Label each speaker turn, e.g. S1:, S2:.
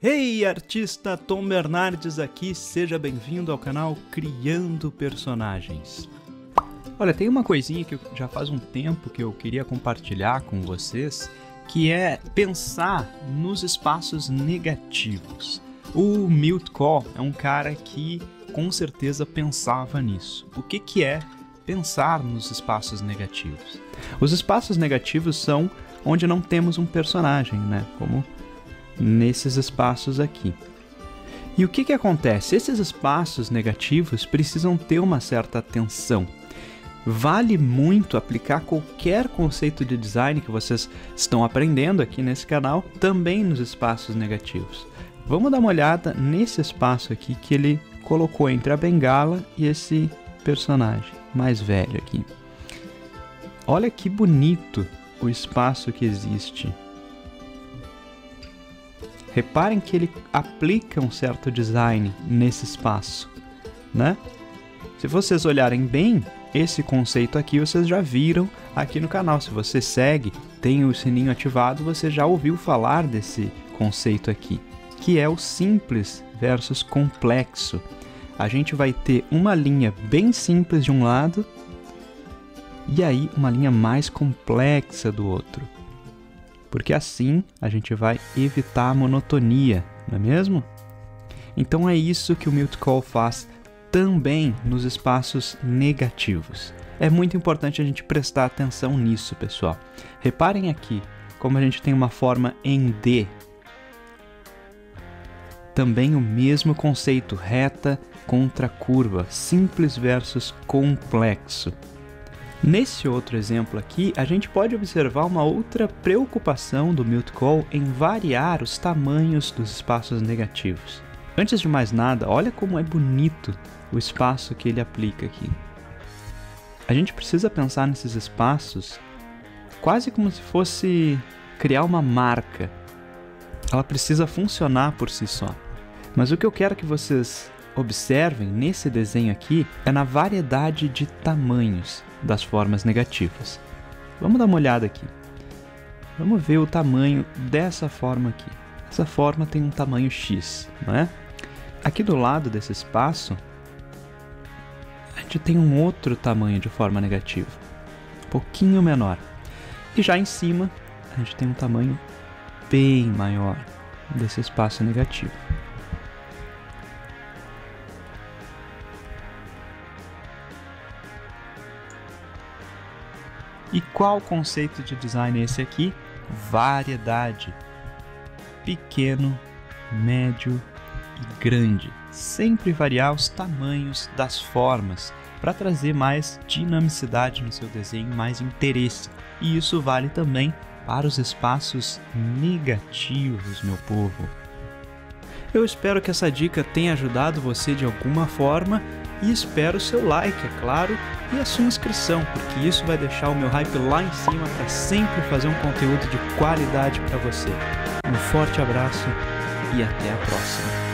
S1: Hey, artista Tom Bernardes aqui, seja bem-vindo ao canal Criando Personagens. Olha, tem uma coisinha que já faz um tempo que eu queria compartilhar com vocês, que é pensar nos espaços negativos. O Milt Kahl é um cara que com certeza pensava nisso. O que é pensar nos espaços negativos? Os espaços negativos são onde não temos um personagem, né? Como nesses espaços aqui. E o que acontece? Esses espaços negativos precisam ter uma certa atenção. Vale muito aplicar qualquer conceito de design que vocês estão aprendendo aqui nesse canal, também nos espaços negativos. Vamos dar uma olhada nesse espaço aqui que ele colocou entre a bengala e esse personagem mais velho aqui. Olha que bonito o espaço que existe. Reparem que ele aplica um certo design nesse espaço, né? Se vocês olharem bem, esse conceito aqui vocês já viram aqui no canal. Se você segue, tem o sininho ativado, você já ouviu falar desse conceito aqui, que é o simples versus complexo. A gente vai ter uma linha bem simples de um lado e aí uma linha mais complexa do outro. Porque assim a gente vai evitar a monotonia, não é mesmo? Então é isso que o Milt Kahl faz também nos espaços negativos. É muito importante a gente prestar atenção nisso, pessoal. Reparem aqui como a gente tem uma forma em D. Também o mesmo conceito, reta contra curva, simples versus complexo. Nesse outro exemplo aqui, a gente pode observar uma outra preocupação do Milt Kahl em variar os tamanhos dos espaços negativos. Antes de mais nada, olha como é bonito o espaço que ele aplica aqui. A gente precisa pensar nesses espaços quase como se fosse criar uma marca. Ela precisa funcionar por si só. Mas o que eu quero que vocês observem nesse desenho aqui é na variedade de tamanhos das formas negativas. Vamos dar uma olhada aqui. Vamos ver o tamanho dessa forma aqui. Essa forma tem um tamanho X, não é? Aqui do lado desse espaço, a gente tem um outro tamanho de forma negativa, um pouquinho menor. E já em cima, a gente tem um tamanho bem maior desse espaço negativo. E qual conceito de design é esse aqui? Variedade. Pequeno, médio e grande. Sempre variar os tamanhos das formas para trazer mais dinamicidade no seu desenho, mais interesse. E isso vale também para os espaços negativos, meu povo. Eu espero que essa dica tenha ajudado você de alguma forma e espero o seu like, é claro, e a sua inscrição, porque isso vai deixar o meu hype lá em cima para sempre fazer um conteúdo de qualidade para você. Um forte abraço e até a próxima.